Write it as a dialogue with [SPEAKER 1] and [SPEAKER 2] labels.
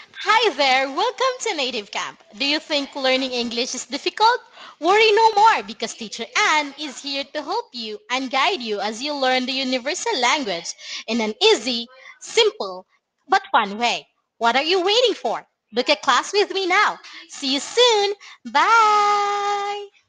[SPEAKER 1] Hi there, welcome to Native Camp. Do you think learning English is difficult? Worry no more because teacher Anne is here to help you and guide you as you learn the universal language in an easy, simple, but fun way. What are you waiting for? Book a class with me now. See you soon. Bye.